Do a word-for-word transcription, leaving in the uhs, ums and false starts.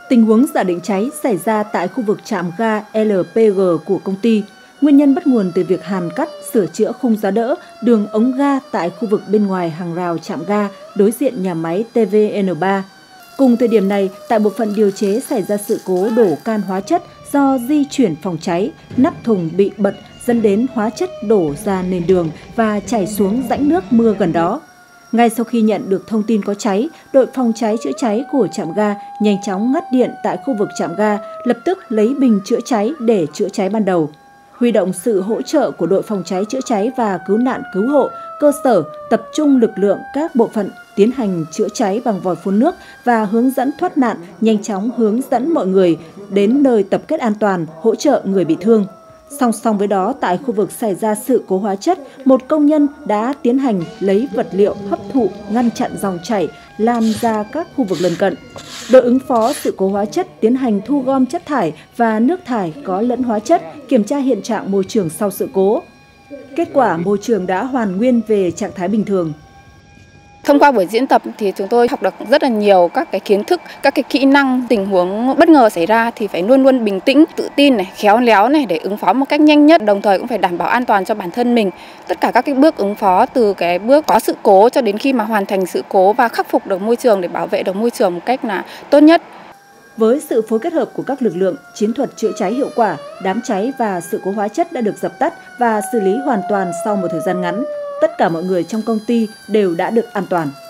Tình huống giả định cháy xảy ra tại khu vực trạm ga lờ pê giê của công ty. Nguyên nhân bắt nguồn từ việc hàn cắt, sửa chữa khung giá đỡ, đường ống ga tại khu vực bên ngoài hàng rào trạm ga đối diện nhà máy T V N ba. Cùng thời điểm này, tại bộ phận điều chế xảy ra sự cố đổ can hóa chất do di chuyển phòng cháy, nắp thùng bị bật dẫn đến hóa chất đổ ra nền đường và chảy xuống rãnh nước mưa gần đó. Ngay sau khi nhận được thông tin có cháy, đội phòng cháy chữa cháy của trạm ga nhanh chóng ngắt điện tại khu vực trạm ga, lập tức lấy bình chữa cháy để chữa cháy ban đầu. Huy động sự hỗ trợ của đội phòng cháy chữa cháy và cứu nạn cứu hộ, cơ sở tập trung lực lượng các bộ phận tiến hành chữa cháy bằng vòi phun nước và hướng dẫn thoát nạn, nhanh chóng hướng dẫn mọi người đến nơi tập kết an toàn, hỗ trợ người bị thương. Song song với đó, tại khu vực xảy ra sự cố hóa chất, một công nhân đã tiến hành lấy vật liệu hấp thụ ngăn chặn dòng chảy lan ra các khu vực lân cận. Đội ứng phó sự cố hóa chất tiến hành thu gom chất thải và nước thải có lẫn hóa chất, kiểm tra hiện trạng môi trường sau sự cố. Kết quả, môi trường đã hoàn nguyên về trạng thái bình thường. Thông qua buổi diễn tập thì chúng tôi học được rất là nhiều các cái kiến thức, các cái kỹ năng tình huống bất ngờ xảy ra thì phải luôn luôn bình tĩnh, tự tin này, khéo léo này để ứng phó một cách nhanh nhất, đồng thời cũng phải đảm bảo an toàn cho bản thân mình. Tất cả các cái bước ứng phó từ cái bước có sự cố cho đến khi mà hoàn thành sự cố và khắc phục được môi trường để bảo vệ được môi trường một cách là tốt nhất. Với sự phối kết hợp của các lực lượng, chiến thuật chữa cháy hiệu quả, đám cháy và sự cố hóa chất đã được dập tắt và xử lý hoàn toàn sau một thời gian ngắn. Tất cả mọi người trong công ty đều đã được an toàn.